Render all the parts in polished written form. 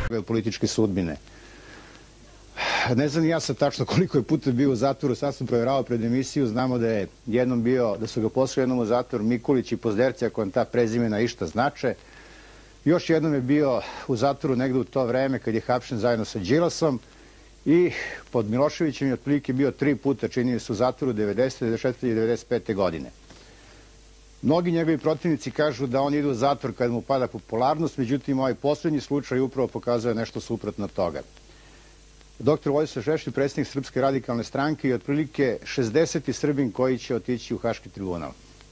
političke sudbine. Ne znam ja sad tačno koliko je puta bio u zatvoru, sad sam provjeravao pred emisiju, znamo da je jednom bio, da su ga poslali jednom u zatvor Mikulić i Pozderci, ako vam ta prezimena išta znače. Još jednom je bio u zatvoru negde u to vreme kad je hapšen zajedno sa Đilasom i pod Miloševićem je otprilike bio 3 puta, čini se, u zatvoru 90. 94. i 95. godine. Mnogi njegovi protivnici kažu da on ide u zatvor kad mu pada popularnost, međutim ovaj poslednji slučaj upravo pokazuje nešto suprotno od toga. Dr. Vojislav Šešelj, predsjednik Srpske radikalne stranke i otprilike 60. Srbin koji će otići u Haški tribunal.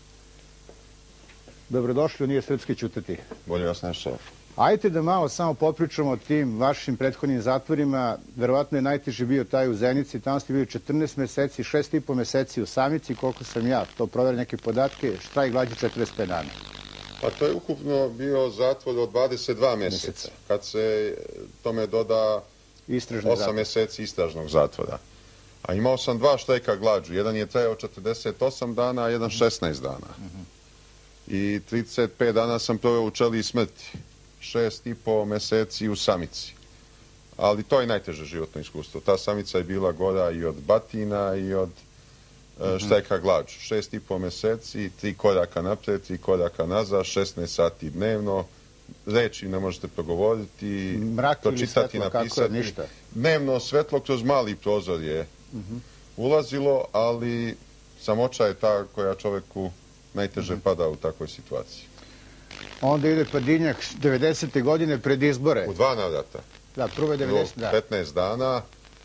Dobrodošli u Nije srpski ćutati. Bolje vas našao. Ajde da malo samo popričamo o tim vašim prethodnim zatvorima. Verovatno je najteži bio taj u Zenici. Tamo ste bili 14 meseci, 6,5 meseci u Samici, koliko sam ja to proverio neke podatke, štrajk glađu 45 dana. Pa to je ukupno bio zatvor od 22 meseca. Kad se tome doda 8 meseci istražnog zatvora. A imao sam 2 štrajka glađu. Jedan je trajao 48 dana, a jedan 16 dana. I 35 dana sam proveo u čeliji smrti. 6,5 meseci u Samici. Ali to je najteže životno iskustvo. Ta Samica je bila gora i od batina i od štrajka glađu. 6,5 meseci, 3 koraka napred, 3 koraka nazad, 16 sati dnevno. Reči ne možete progovoriti, pročitati, napisati. Dnevno svetlo kroz mali prozor je ulazilo, ali samoća je ta koja čoveku najteže pada u takvoj situaciji. Onda ide Padinjak 90. godine pred izbore. U 2 navrata. Da, prvo je 90 dana. 15 dana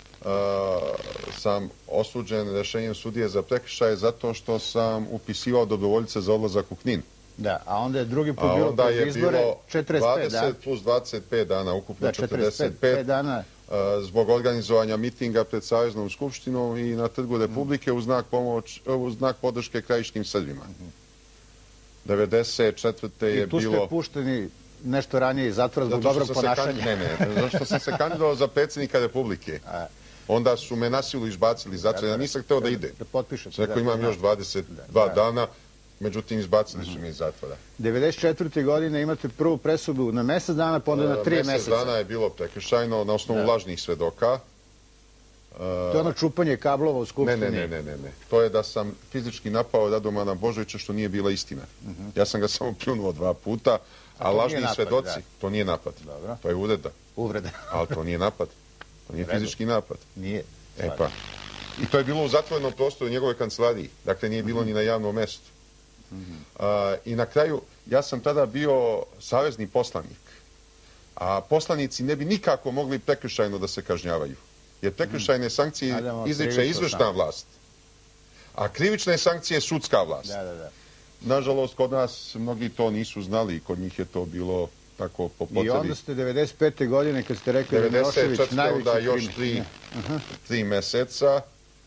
sam osuđen rešenjem sudije za prekršaje zato što sam upisivao dobrovoljce za odlazak u Knin. Da, a onda je drugi put bilo pred izbore 45 dana. 20 plus 25 dana, ukupno 45 dana. Zbog organizovanja mitinga pred Saveznom skupštinom i na Trgu Republike u znak podrške krajiškim Srbima. 94. je bilo... I tu ste pušteni nešto ranije iz zatvora zbog dobrog ponašanja. Ne, zato što sam se kandidovao za predsjednika Republike. Onda su me na silu izbacili iz zatvora. Ja nisam hteo da idem. Da potpišete. Rekao imam još 22 dana, međutim izbacili su me iz zatvora. 94. godine imate prvu presudu na mesec dana, pa onda na 3 meseca. Mesec dana je bilo prekršajno na osnovu lažnih svedoka. To je ono čupanje kablova u Skupštini. Ne. To je da sam fizički napao Radomana Božovića, što nije bila istina. Ja sam ga samo pljunuo 2 puta, a lažni svedoci, to nije napad. To je uvreda. Ali to nije napad. To nije fizički napad. Nije. I to je bilo u zatvorenom prostoru njegove kancelariji. Dakle, nije bilo ni na javnom mestu. I na kraju, ja sam tada bio savezni poslanik. A poslanici ne bi nikako mogli prekršajno da se kažnjavaju. Jer prekršajne sankcije izriče izvršna vlast, a krivične sankcije sudska vlast. Nažalost, kod nas mnogi to nisu znali i kod njih je to bilo tako po potrebi. I onda ste 95. godine, kad ste rekli da je Milošević najveći krimin. Još 3 meseca.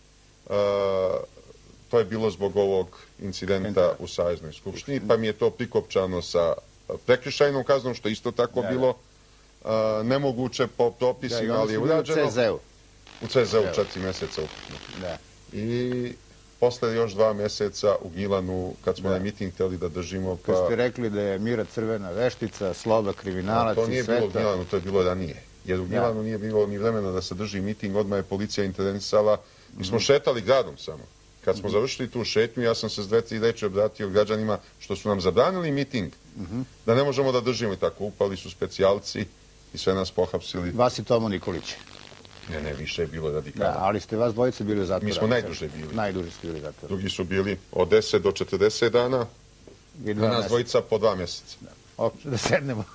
To je bilo zbog ovog incidenta u Saveznoj skupštini, pa mi je to prikopčano sa prekršajnom kaznom, što isto tako bilo nemoguće po propisima, ali je urađeno. U CZ-u 4 meseca ukupno. I posle još 2 meseca u Gnjilanu, kad smo na miting htjeli da držimo... Kad ste rekli da je Mira crvena veštica, Sloba kriminalac i sveta... To nije bilo u Gnjilanu, to je bilo ranije. Jer u Gnjilanu nije bilo ni vremena da se drži miting, odmah je policija intervenisala. Mi smo šetali gradom samo. Kad smo završili tu šetnju, ja sam se s 2-3 reči obratio građanima što su nam zabranili miting, da ne možemo da držimo i tako. Upali su specijalci i sve nas pohapsili. Vas i Tomo Nikolić. Ne, više je bilo radikalno. Ali ste vas dvojice bili u zatvoru. Mi smo najduže bili. Najduže ste bili u zatvoru. Drugi su bili od 10 do 40 dana, a nas dvojica po 2 meseca. Da sednemo.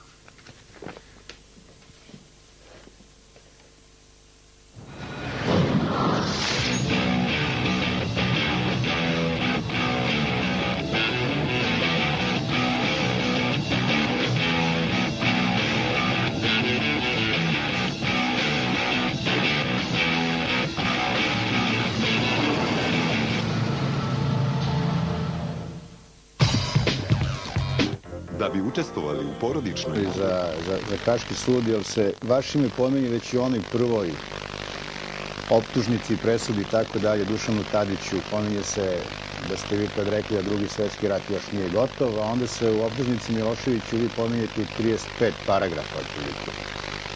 Da bi učestvovali u porodičnoj... Za Haški sud, jer se vaš ime pominje već i onoj prvoj optužnici, presudi i tako dalje, Dušanu Tadiću, pominje se da ste vi tad rekli da Drugi svetski rat još nije gotov, a onda se u optužnici Miloševiću vi pominjete 35 paragrafa otprilike.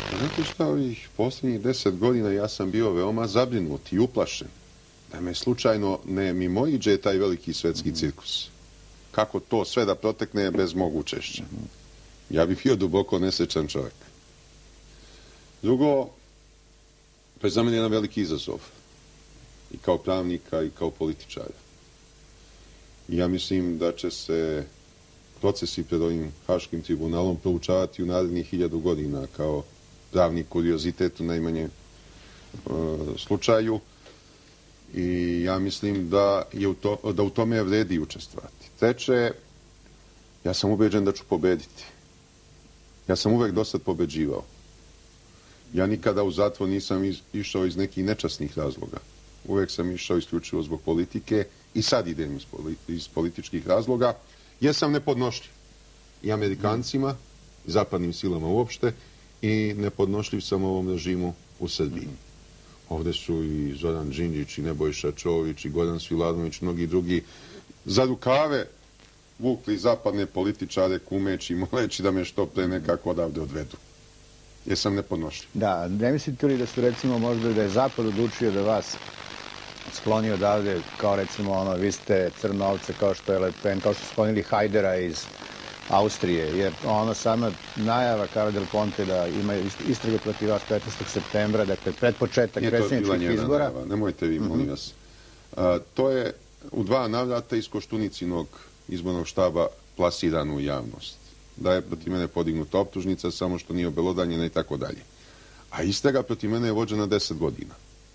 Znate šta, ovih posljednjih 10 godina ja sam bio veoma zabrinut i uplašen da me slučajno ne mimoiđe taj veliki svetski cirkus. Kako to sve da protekne bez mog učešća? Ja bih bio duboko nesrećan čovjek. Drugo, to je za mene jedan veliki izazov. I kao pravnika i kao političara. I ja mislim da će se procesi pred ovim Haškim tribunalom proučavati u narednih 1000 godina kao pravni kuriozitet u najmanjem slučaju. I ja mislim da u tome vredi učestvovati. Treće, ja sam ubeđen da ću pobediti. Ja sam uvek dosad pobeđivao. Ja nikada u zatvor nisam išao iz nekih nečasnih razloga. Uvek sam išao isključivo zbog politike i sad idem iz političkih razloga, jer sam nepodnošljiv i Amerikancima, i zapadnim silama uopšte, i nepodnošljiv sam ovom režimu u Srbiji. Ovde su i Zoran Đinđić, i Nebojša Čović, i Goran Sviladnović, mnogi drugi za rukave vukli zapadne političare kumeći i moleći da me što pre nekako odavde odvedu. Jer sam nepodnošljiv. Da, ne mislite li da su recimo možda da je Zapad odlučio da vas skloni odavde, kao recimo vi ste crnovce kao što je Le Pen, kao što su sklonili Hajdera iz Austrije, jer sama najava Carla Del Ponte da ima istraga protiv vas 15. septembra, dakle pred početak predsjedničkih izbora. Nemojte vi, molim vas. To je u 2 navrata iz Koštunicinog izbornog štaba plasirano u javnost. Da je protiv mene podignuta optužnica, samo što nije obelodanjena i tako dalje. A istraga protiv mene je vođena 10 godina.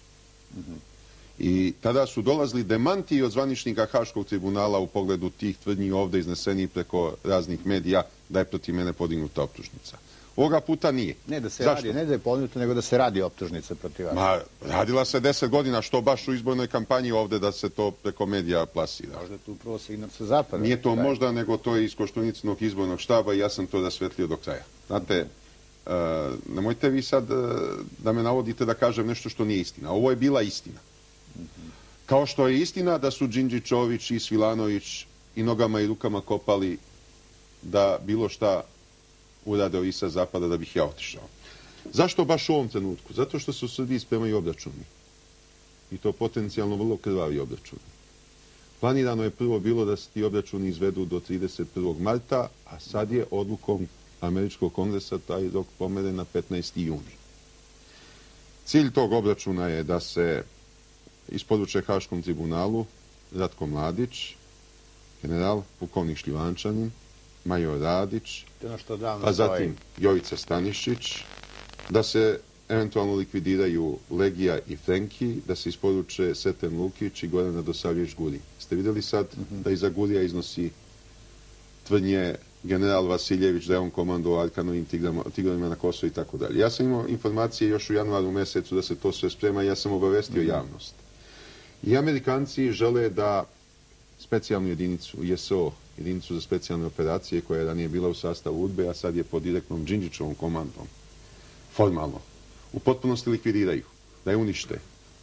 I tada su dolazili demanti od zvaničnika Haškog tribunala u pogledu tih tvrdnji ovde iznesenih preko raznih medija da je protiv mene podignuta optužnica. Ovoga puta nije. Ne da se radi, ne da je podignuta, nego da se radi optužnica protiv vas. Ma, radila se 10 godina, što baš u izbornoj kampanji ovde da se to preko medija plasira. Možda tu prvo signal sa zapada. Nije to možda, nego to je iz Koštunicinog izbornog štaba i ja sam to rasvetlio do kraja. Znate, nemojte vi sad da me navodite da kažem nešto što nije istina. Ovo je bila istina. Kao što je istina da su Đinđićović i Svilanović i nogama i rukama kopali da bilo šta urade ovi sa zapada da bih ja otišao. Zašto baš u ovom trenutku? Zato što se u Srbiji spremaju obračuni. I to potencijalno vrlo krvavi obračuni. Planirano je prvo bilo da se ti obračuni izvedu do 31. marta, a sad je odlukom Američkog kongresa taj rok pomeren na 15. juni. Cilj tog obračuna je da se isporuče Haškom tribunalu Ratko Mladić, general pukovnik Šljivančanin, major Radić, a zatim Jovica Stanišić, da se eventualno likvidiraju Legija i Frenki, da se isporuče Sreten Lukić i Goran Radosavljević Guri. Ste vidjeli sad da iza Gurija iznosi tvrdnje general Vasiljević da je on komandovao Arkanovim tigrovima na Kosovo i tako dalje. Ja sam imao informacije još u januaru mesecu da se to sve sprema i ja sam obavestio javnost. I Amerikanci žele da specijalnu jedinicu, ISO, jedinicu za specijalne operacije, koja je ranije bila u sastavu UDBE, a sad je pod direktnom Đinđićovom komandom, formalno, u potpunosti likvidiraju, da je unište.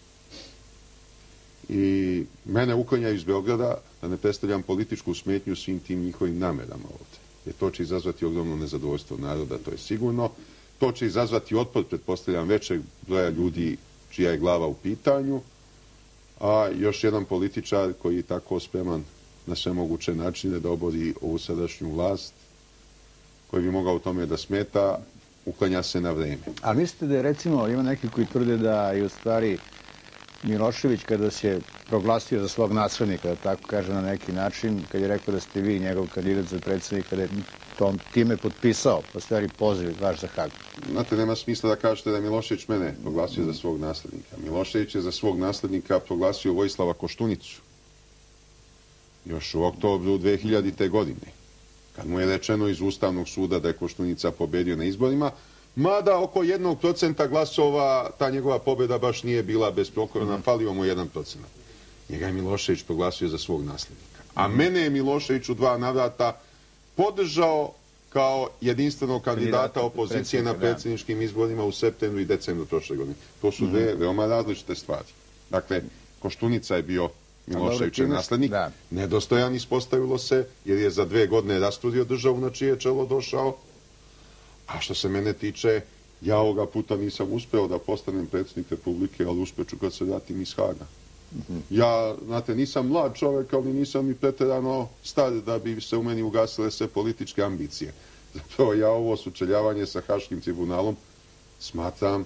I mene uklanjaju iz Beograda, da ne predstavljam političku smetnju svim tim njihovim namerama ovde. Jer to će izazvati ogromno nezadovoljstvo naroda, to je sigurno. To će izazvati otpor, pretpostavljam, većeg broja ljudi čija je glava u pitanju, a još jedan političar koji je tako spreman na sve moguće načine da obori ovu sadašnju vlast, koji bi mogao u tome da smeta, uklanja se na vreme. A mislite da je, recimo, ima neki koji tvrde da je u stvari Milošević, kada se proglasio za svog naslednika, da tako kaže na neki način, kad je rekao da ste vi njegov kandidat za predsjednika, da je time potpisao, u stvari poziv vaš za Hag? Znate, nema smisla da kažete da je Milošević mene proglasio za svog naslednika. Milošević je za svog naslednika proglasio Vojislava Koštunicu. Još u oktobru 2000. godine. Kad mu je rečeno iz Ustavnog suda da je Koštunica pobedio na izborima, mada oko 1% glasova ta njegova pobjeda baš nije bila besprekorna, falio mu 1%. Njega je Milošević proglasio za svog naslednika. A mene je Milošević u 2 navrata podržao kao jedinstvenog kandidata opozicije na predsjedničkim izborima u septembru i decembru prošle godine. To su dve veoma različite stvari. Dakle, Koštunica je bio Miloševićev naslednik, nedostojan ispostavilo se, jer je za 2 godine rasturio državu na čije čelo došao. A što se mene tiče, Ja ovoga puta nisam uspeo da postanem predsjednik Republike, ali uspeću kad se vratim iz Haga. Ja, znate, nisam mlad čovjek, ali nisam i pretjerano star da bi se u meni ugasile sve političke ambicije. Zapravo ja ovo sučeljavanje sa Haškim tribunalom smatram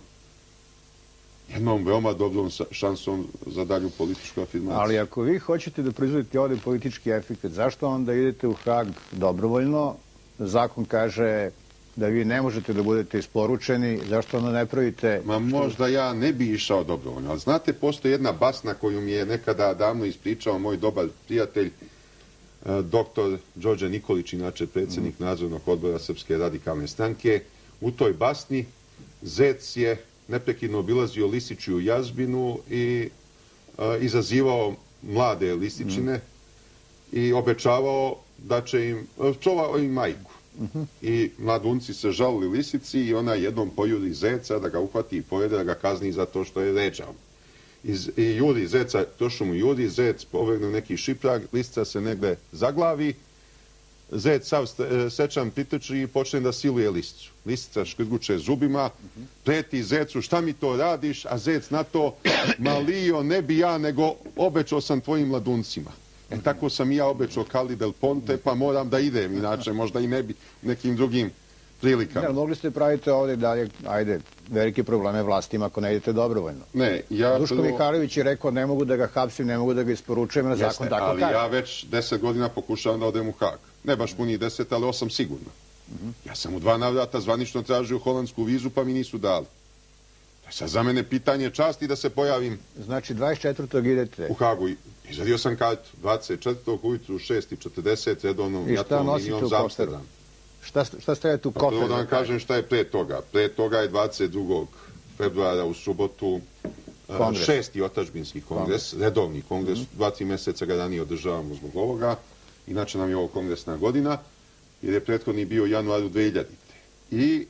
jednom veoma dobrom šansom za dalju političku afirmaciju. Ali ako vi hoćete da proizvodite ovdje politički efekt, zašto onda idete u Hag dobrovoljno? Zakon kaže da vi ne možete da budete isporučeni, zašto onda ne pravite... Ma možda ja ne bi išao dobrovoljno, ali znate, postoji jedna basna koju mi je nekada davno ispričao moj dobar prijatelj, doktor Đorđe Nikolić, inače predsjednik nadzornog odbora Srpske radikalne stranke. U toj basni zec je neprekidno obilazio lisičju jazbinu i izazivao mlade lisičine i obećavao da će im, čuvao im majku. I mladunci se žalili lisici i ona jednom pojuri zeca da ga uhvati i pojede, da ga kazni za to što je ređao. I juri zeca, došao mu juri, zec povrgne neki šiprag, lisica se negde zaglavi, zec sav sečan pritrči i počne da siluje lisicu. Lisica škrguče zubima, preti zecu, šta mi to radiš, a zec na to, ma Lio, ne bi ja, nego obećao sam tvojim mladuncima. Tako sam i ja obećao Kali del Ponte, pa moram da idem, inače možda i ne bi nekim drugim prilikama. Ne, mogli ste praviti ovdje dalje, ajde, velike probleme vlastima ako ne idete dobrovoljno. Ne, ja... Duško Mihajlović je rekao ne mogu da ga hapsim, ne mogu da ga isporučujem, na zakon tako kaže. Ali ja već 10 godina pokušavam da odem u Hag. Ne baš punih 10, ali 8 sigurno. Ja sam u 2 navrata zvanično tražio holandsku vizu, pa mi nisu dali. To je sad za mene pitanje časti da se pojavim... Znači 24. idete? U Hagu. Izvadio sam kartu 24. ujutru u 6:40 redovnom jatnom linijom za Amsterdam. Šta stavljate u kofer? Prvo da vam kažem šta je pre toga. Pre toga je 22. februara u subotu 6. otačbinski kongres, redovni kongres, 2-3 mjeseca ga ranije održavamo zbog ovoga. Inače nam je ovo kongresna godina, jer je prethodni bio u januaru 2000. I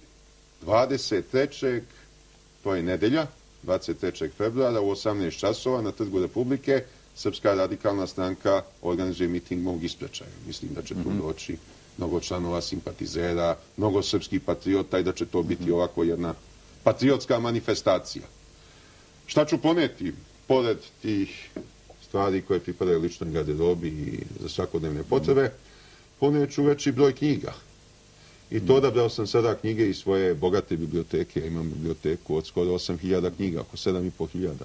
23. to je nedelja, 23. februara u 18 časova na Trgu Republike Srpska radikalna stranka organizuje miting mog ispraćaja. Mislim da će tu doći mnogo članova simpatizera, mnogo srpskih patriota i da će to biti ovako jedna patriotska manifestacija. Šta ću poneti? Pored tih stvari koje pripadaju ličnoj garderobi i za svakodnevne potrebe, poneću veći broj knjiga. I to odabrao sam sada knjige iz svoje bogate biblioteke. Ja imam biblioteku od skoro 8.000 knjiga, oko 7.500.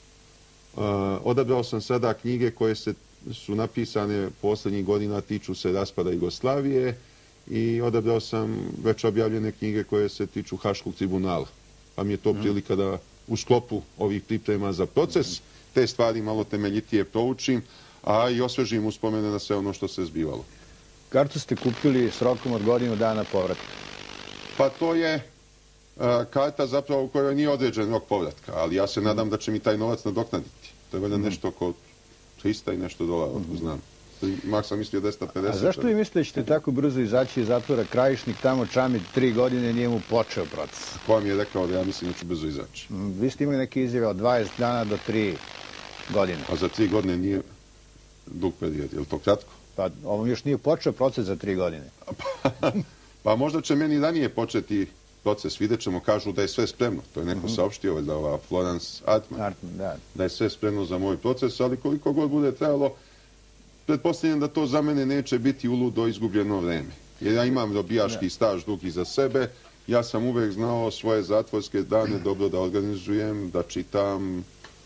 Odabrao sam sada knjige koje su napisane posljednjih godina, tiču se raspada Jugoslavije i odabrao sam već objavljene knjige koje se tiču Haškog tribunala. Pa mi je to prilika da u sklopu ovih priprema za proces te stvari malo temeljitije proučim, a i osvežim uspomene na sve ono što se zbivalo. Kartu ste kupili s rokom od godinu dana povratka. Pa to je karta zapravo u kojoj nije određen rok povratka, ali ja se nadam da će mi taj novac nadoknaditi. To je valjda nešto oko 300 i nešto dolara, ako znam. Mak sam mislio 250. A zašto vi mislite da ćete tako brzo izaći iz zatvora? Krajišnik tamo čami 3 godine, nije mu počeo proces. Ko vam je rekao da ja mislim da ću brzo izaći? Vi ste imali neke izjave od 20 dana do 3 godine. A za 3 godine nije dug period, je li to kratko? Pa ovo još nije počeo proces za 3 godine. Pa možda će meni ranije početi proces, vidjet ćemo, kažu da je sve spremno. To je neko saopštio, da ova Florence Artman, da je sve spremno za moj proces, ali koliko god bude trajalo, pretpostavljam da to za mene neće biti uludo izgubljeno vreme. Jer ja imam robijaški staž dugi za sebe, ja sam uvek znao svoje zatvorske dane dobro da organizujem, da čitam,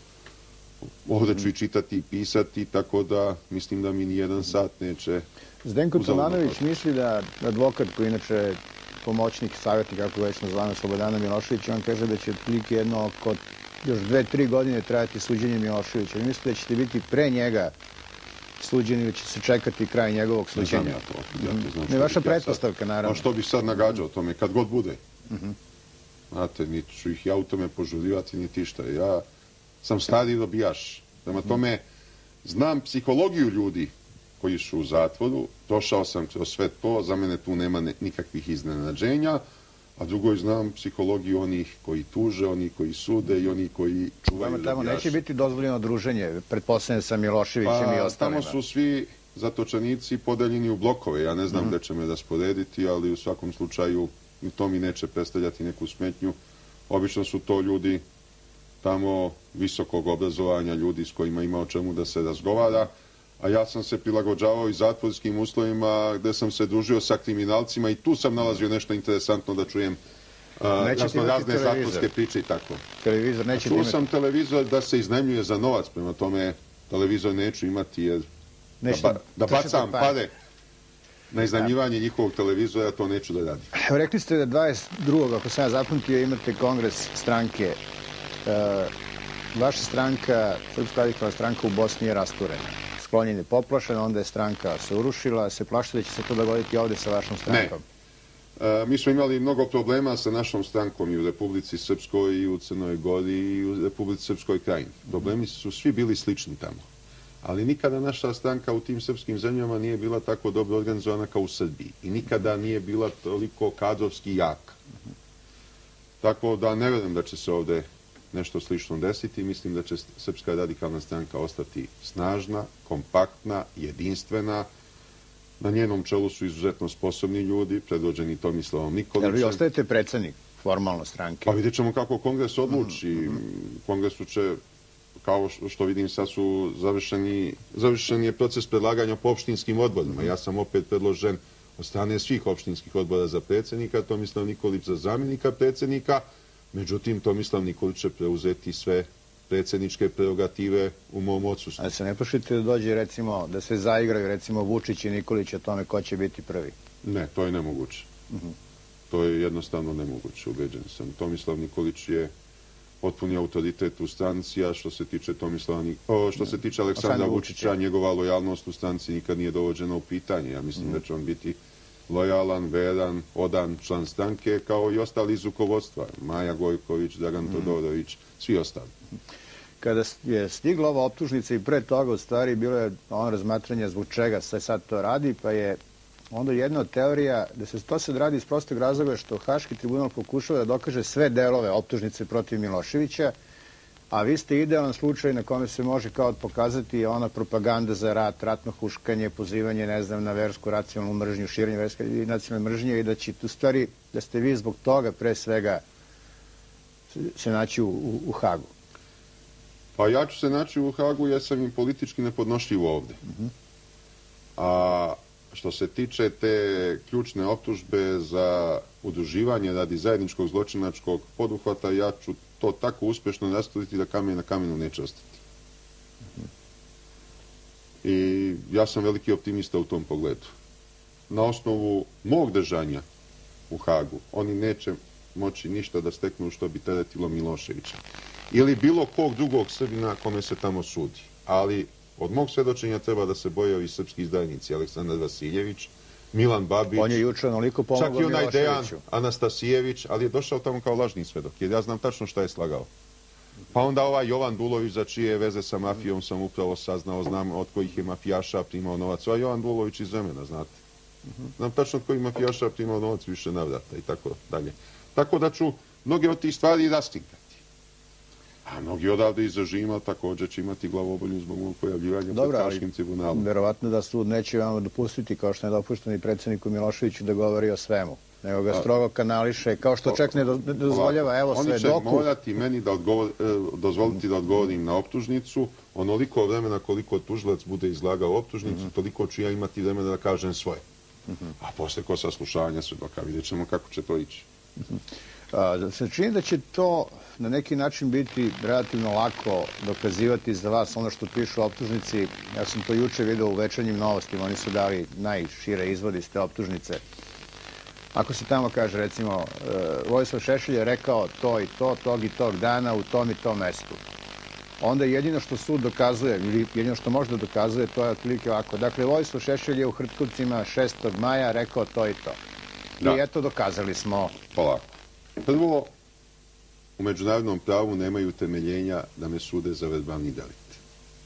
ovdje ću i čitati i pisati, tako da mislim da mi ni jedan sat neće... Zdenko Tomanović misli da advokat koji inače pomoćnik, savjetnik, kako već nazvano, Slobodana Miloševića, on kaže da će otprilike jedno oko još 2-3 godine trajati suđenje Miloševića. Vi mislite da ćete biti pre njega suđeni ili će se čekati kraj njegovog suđenja? Ne znam ja to. Ne vaša pretpostavka, naravno. A što bi sad nagađao tome, kad god bude? Znate, niti ću ih ja u tome požurivati, niti šta. Ja sam stari robijaš. Prema tome, znam psihologiju ljudi koji su u zatvoru, prošao sam kroz sve to, za mene tu nema nikakvih iznenađenja, a drugo znam psihologiju onih koji tuže, onih koji sude i onih koji čuvaju robijaš. Tamo neće biti dozvoljeno druženje, pretpostavljam sa Miloševićem i ostalima. Tamo su svi zatočenici podeljeni u blokove. Ja ne znam gde će me rasporediti, ali u svakom slučaju i to mi neće predstavljati neku smetnju. Obično su to ljudi tamo visokog obrazovanja, ljudi s kojima ima o čemu da se razgovara, a ja sam se prilagođavao i zatvorskim uslovima gde sam se družio sa kriminalcima i tu sam nalazio nešto interesantno da čujem razne zatvorske priče i tako. Televizor neće imati. Čuo sam televizor da se iznajmljuje za novac, prema tome televizor neću imati jer da bacam pare na iznajmljivanje njihovog televizora, to neću da radim. Rekli ste da 22. ako sam ja zapamtio, imate kongres stranke. Vaša stranka, Srpska radikalna stranka u Bosni je rasturena. Sklonjen je poplašen, onda je stranka se urušila, se plašite da će se to dogoditi ovde sa vašom strankom? Ne. Mi smo imali mnogo problema sa našom strankom i u Republici Srpskoj, i u Crnoj Gori, i u Republici Srpskoj Krajini. Problemi su svi bili slični tamo. Ali nikada naša stranka u tim srpskim zemljama nije bila tako dobro organizovana kao u Srbiji. I nikada nije bila toliko kadrovski jaka. Tako da ne verujem da će se ovde nešto slično desiti. Mislim da će Srpska radikalna stranka ostati snažna, kompaktna, jedinstvena. Na njenom čelu su izuzetno sposobni ljudi, predvođeni Tomislavom Nikolićem. Jel vi ostajete predsednik formalno stranke? Pa vidjet ćemo kako kongres odluči. Kongresu će, kao što vidim, sad su završen je proces predlaganja po opštinskim odborima. Ja sam opet predložen od strane svih opštinskih odbora za predsednika, Tomislav Nikolić za zamjenika predsednika. Međutim, Tomislav Nikolić će preuzeti sve predsjedničke prerogative u mom odsustvu. Ali se ne plašite da dođe, recimo, da se zaigraju, recimo, Vučić i Nikolić o tome ko će biti prvi? Ne, to je nemoguće. To je jednostavno nemoguće, ubeđen sam. Tomislav Nikolić je potpuni autoritet u stranci, a što se tiče Aleksandra Vučića, njegova lojalnost u stranci nikad nije dovođena u pitanje. Ja mislim da će on biti lojalan, veran, odan član stranke, kao i ostali iz rukovodstva. Maja Gojković, Dragan Todorović, svi ostali. Kada je stigla ova optužnica i pre toga, u stvari, bilo je ono razmatranje zbog čega se sad to radi, pa je onda jedna od teorija da se to sad radi iz prostog razloga što Haški tribunal pokušava da dokaže sve delove optužnice protiv Miloševića, a vi ste idealan slučaj na kome se može kao pokazati ona propaganda za rat, ratno huškanje, pozivanje, ne znam, na versku racionalnu mržnju, širenje verske i nacionalne mržnje i da će u stvari, da ste vi zbog toga pre svega se naći u Hagu. Pa ja ću se naći u Hagu jer sam im politički nepodnošljiv ovde. A što se tiče te ključne optužbe za udruživanje radi zajedničkog zločinačkog poduhvata, ja ću to tako uspešno nastaviti da kamen na kamenu neće ostati. I ja sam veliki optimista u tom pogledu. Na osnovu mog držanja u Hagu, oni neće moći ništa da steknu što bi teretilo Miloševića. Ili bilo kog drugog Srbina kome se tamo sudi. Ali od mog svedočenja treba da se boje ovi srpski izdajnici, Aleksandar Vasiljević, Milan Babić, on je juče onoliko pomogao Miloševiću. Čak i onaj Dejan Anastasijević, ali je došao tamo kao lažni svedok, jer ja znam tačno šta je slagao. Pa onda ovaj Jovan Dulović, za čije veze sa mafijom sam upravo saznao, znam od kojih je mafijaša primao novac. Ovaj Jovan Dulović iz Zemena, znate. Znam tačno od kojih mafijaša primao novac više navrata i tako dalje. Tako da ću mnoge od tih stvari raskrinkati. A mnogi odavde iz režima također će imati glavobolju zbog mog pojavljivanja pred Haškim tribunalom. Verovatno da sud neće vam dopustiti, kao što je dopušteno i predsjedniku Miloševiću, da govori o svemu. Nego ga strogo kanališe, kao što čak ne dozvoljava, evo svedoku. Oni će morati meni dozvoliti da odgovorim na optužnicu, onoliko vremena koliko tužilac bude izlagao optužnicu, toliko ću ja imati vremena da kažem svoje. A posle ko saslušavanja svedoka, vidjet ćemo kako će to ići. Se čini da će to na neki način biti relativno lako dokazivati za vas ono što piše u optužnici. Ja sam to juče vidio u Večernjim novostima, oni su dali najšire izvode iz te optužnice. Ako se tamo kaže, recimo, Vojislav Šešelj je rekao to i to, tog i tog dana u tom i tom mestu. Onda jedino što sud dokazuje, ili jedino što može da dokazuje, to je otprilike ovako. Dakle, Vojislav Šešelj je u Hrtkovcima 6. maja rekao to i to. I eto, dokazali smo. Polako. Prvo, u međunarodnom pravu nemaju temeljenja da me sude za verbalni delikt.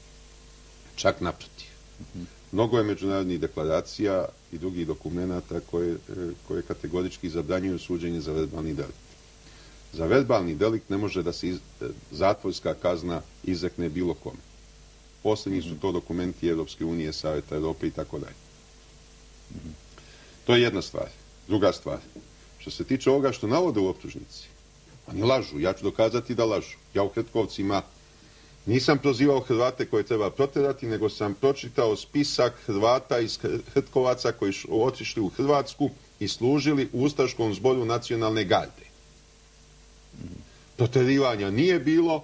Čak naprotiv. Mnogo je međunarodnih deklaracija i drugih dokumenata koje kategorički zabranjuju suđenje za verbalni delikt. Za verbalni delikt ne može da se zatvorska kazna izrekne bilo kome. Poslednji su to dokumenti Evropske unije, Saveta Evrope i tako dalje. To je jedna stvar. Druga stvar. Što se tiče ovoga što navode u optužnici, oni lažu, ja ću dokazati da lažu. Ja u Hrtkovcima nisam prozivao Hrvate koje treba proterati, nego sam pročitao spisak Hrvata iz Hrtkovaca koji su otišli u Hrvatsku i služili u Ustaškom zboru nacionalne garde. Proterivanja nije bilo,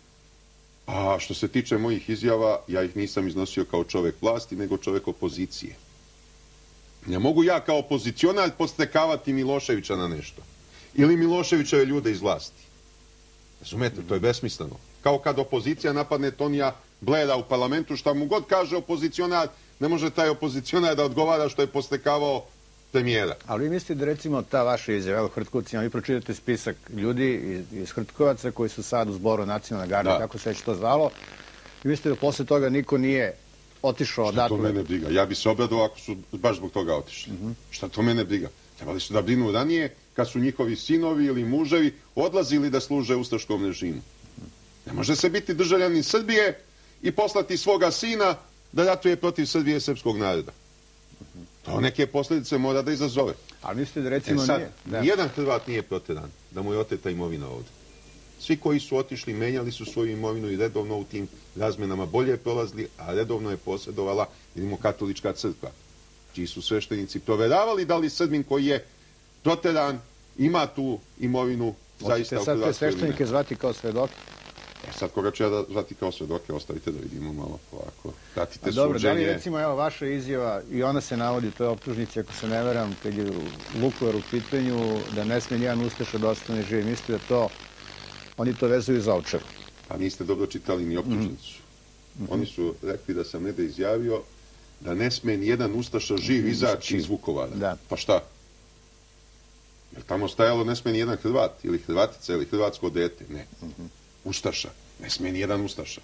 a što se tiče mojih izjava, ja ih nisam iznosio kao čovjek vlasti, nego čovjek opozicije. Ne mogu ja kao opozicionar postekavati Miloševića na nešto. Ili Miloševićeve ljude iz vlasti. Razumete, to je besmisleno. Kao kad opozicija napadne Tonija Blaira u parlamentu, šta mu god kaže opozicionar, ne može taj opozicionar da odgovara što je postekavao premijera. Ali vi mislite da recimo ta vaša izjava, evo Hrtkovcima, vi pročitate spisak ljudi iz Hrtkovaca koji su sad u zboru nacionalne garde, kako se već to zvalo, i mislite da posle toga niko nije otišao odatle? Šta to mene briga? Ja bi se obradovao ako su baš zbog toga otišli. Šta to mene briga? Trebali su da brinu ranije kad su njihovi sinovi ili muževi odlazili da služe ustaškom režimu. Ne može se biti državljanin Srbije i poslati svoga sina da ratuje protiv Srbije i srpskog naroda. To neke posljedice mora da izazove. Ali mislite da recimo sad, nije? Nijedan Hrvat nije proteran da mu je oteta imovina ovdje. Svi koji su otišli menjali su svoju imovinu i redovno u tim razmenama bolje prolazili, a redovno je posjedovala, vidimo, katolička crkva, čiji su sveštenici proveravali da li Srbin koji je proteran ima tu imovinu zaista u Hrvatskoj. Hoćete sad te sveštenike zvati kao svedoke? Sad koga ću ja zvati kao svedoke, ostavite da vidimo malo polako. Pratite suđenje. Dobro, da li recimo evo vaša izjava, i ona se navodi, to je optužnici, ako se ne veram, kad je Vukovar u pitanju, da ne smije nijedan ustaša da ostane živi. Mislite da to, oni to vezuju za Ovčaru? Pa niste dobro čitali ni optužnicu. Oni su rekli da sam negde izjavio da ne smije nijedan ustaša živ izaći iz Vukovara. Pa šta? Jer tamo stajalo ne smije nijedan Hrvat, ili Hrvatica, ili hrvatsko dete. Ne. Ustaša. Ne smije nijedan ustaša.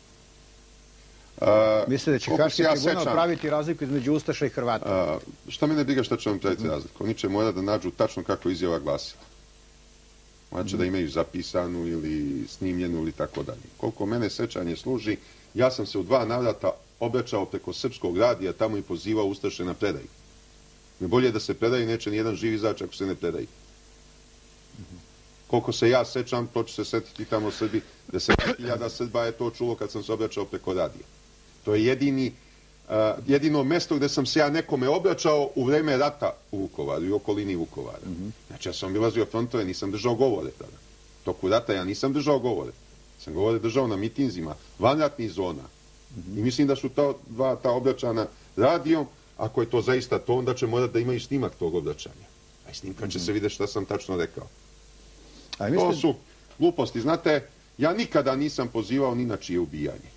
Mislite da će Haški tribunal praviti razliku između ustaša i Hrvata? Šta mene briga šta će vam praviti razliku? Oni će morati da nađu tačno kako izjava glasila. Znači da imaju zapisanu ili snimljenu ili tako dalje. Koliko mene sećanje služi, ja sam se u 2 navrata obraćao preko srpskog radija, tamo i pozivao ustaše na predaju. Ne bolje da se predaju, neće nijedan živ izaći ako se ne predaju. Koliko se ja sećam, to će se setiti tamo Srbi, 10.000 Srba je to čulo kad sam se obraćao preko radija. To je jedino mesto gde sam se ja nekome obraćao u vreme rata u Vukovaru i okolini Vukovara. Znači ja sam obilazio frontove, nisam držao govore tada. Toku rata ja nisam držao govore. Sam govore držao na mitinzima, vanratnih zona. I mislim da su ta obraćana radijom, ako je to zaista to, onda će morati da imaju snimak tog obraćanja. A snimka će se vidjeti šta sam tačno rekao. To su gluposti. Znate, ja nikada nisam pozivao ni na čije ubijanje.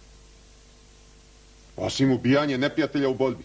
Osim ubijanje neprijatelja u borbi.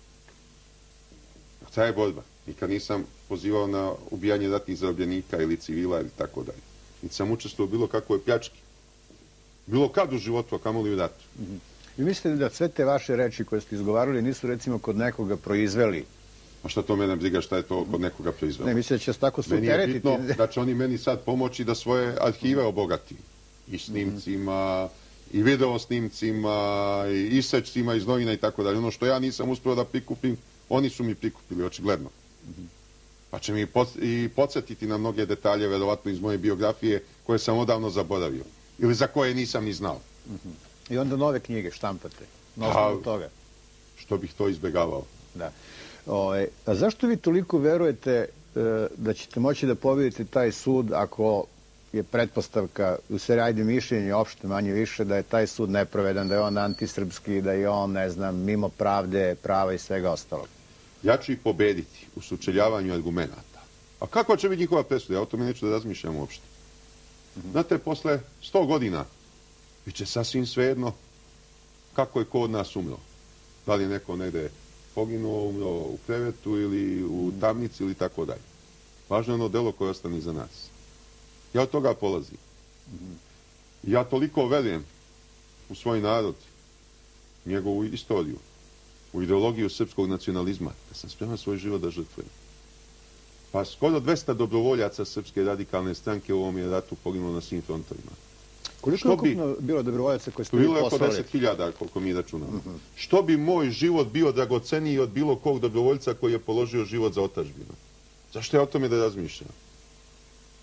Ta je borba. Nikad nisam pozivao na ubijanje ratnih zarobljenika ili civila ili tako dalje. Niti sam učestvovao bilo kakvoj pljački. Bilo kad u životu, a kamoli u ratu. I mislite da sve te vaše reči koje ste izgovarali nisu recimo kod nekoga proizveli? A šta to mene briga šta je to kod nekoga proizvelo? Ne, mislite da će se tako suteretiti? Meni je bitno da će oni meni sad pomoći da svoje arhive obogatim. I snimcima, i video snimcima, i isečcima iz novina i tako dalje. Ono što ja nisam uspio da prikupim, oni su mi prikupili, očigledno. Pa će mi i podsjetiti na mnoge detalje, verovatno iz moje biografije, koje sam odavno zaboravio. Ili za koje nisam ni znao. I onda nove knjige štampate? Na osnovu toga? Što bih to izbegavao. Da. A zašto vi toliko verujete da ćete moći da pobedite taj sud ako je pretpostavka, u stvari ajde mišljenje opšte manje više, da je taj sud nepravedan, da je on antisrpski, da je on, ne znam, mimo pravde, prava i svega ostalog? Ja ću ih pobediti u sučeljavanju argumenata. A kakva će biti njihova presuda? Ja o tome neću da razmišljam uopšte. Znate, posle 100 godina bit će sasvim svejedno kako je ko od nas umro. Da li je neko negde poginuo, umro u krevetu ili u tamnici ili tako dalje. Važno je ono delo koje ostane iza nas. Ja od toga polazim. Ja toliko verujem u svoj narod, njegovu istoriju, u ideologiju srpskog nacionalizma, da sam spreman svoj život da žrtvujem. Pa skoro 200 dobrovoljaca Srpske radikalne stranke u ovom je ratu poginulo na svim frontovima. Koliko je ukupno bilo dobrovoljaca koje ste vi poslali? Bilo je oko 10.000, koliko mi računamo. Što bi moj život bio dragoceniji od bilo kog dobrovoljca koji je položio život za otadžbinu? Zašto ja o tome da razmišljam?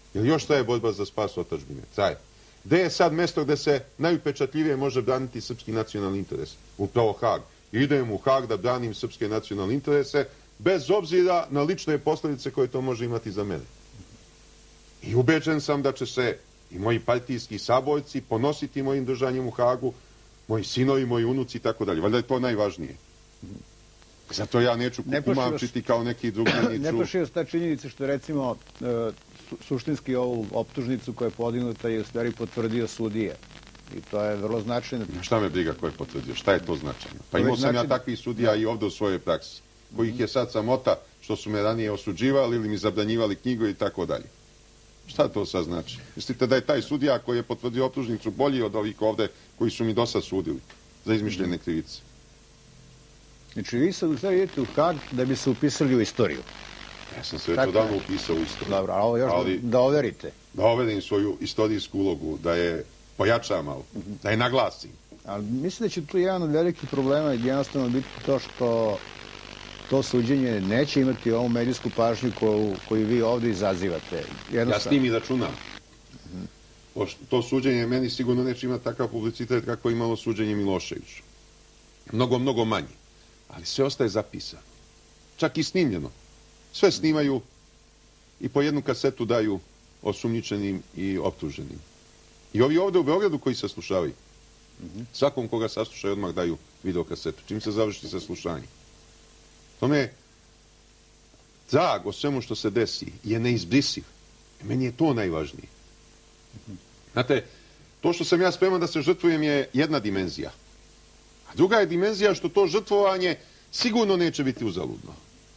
Jer još traje borba za spas otadžbine? Traje. Gde je sad mesto gde se najupečatljivije može braniti srpski nacionalni interes? Upravo Hag. Idem u Hag da branim srpske nacionalne interese, bez obzira na lične posledice koje to može imati za mene. I ubeđen sam da će se i moji partijski saborci ponositi mojim držanjem u Hagu, moji sinovi, moji unuci i tako dalje. Valjda je to najvažnije. Zato ja neću kumamčiti kao neki drugi. Ne plaši vas ta činjenica što recimo suštinski ovu optužnicu koja je podignuta je u stvari potvrdio sudije. I to je vrlo značajno. Šta me briga ko je potvrdio? Šta je to značajno? Pa imao sam ja takvih sudija i ovdje u svojoj praksi, kojih je sad samota što su me ranije osuđivali ili mi zabranjivali knjigu i tako dalje. Šta to sad znači? Mislite da je taj sudija koji je potvrdio optužnicu bolji od ovih ovdje koji su mi dosad sudili za izmišljene krivice? Znači vi sad u stvari idete u Hag da bi se upisali u istoriju. Ja sam se već odavno upisao u istoriju. Dobro, a ovo još da overite. Da overim svoju istorijsku ulogu, da je pojačam malo, da je naglasim. Ali mislim da će tu jedan od velikih problema jednostavno biti to što to suđenje neće imati ovu medijsku pažnju koju vi ovdje izazivate. Ja s njim i računam. To suđenje meni sigurno neće imati takav publicitet kako je imalo suđenje Miloševiću. Mnogo, mnogo manje. Ali sve ostaje zapisano. Čak i snimljeno. Sve snimaju i po jednu kasetu daju osumnjičenim i optuženim. I ovi ovdje u Beogradu koji se slušavaju, svakom koga saslušaju odmah daju videokasetu. Čim se završi saslušanje. Tome, trag o svemu što se desi je neizbrisiv. Meni je to najvažnije. Znate, to što sam ja spreman da se žrtvujem je jedna dimenzija. A druga je dimenzija što to žrtvovanje sigurno neće biti uzaludno.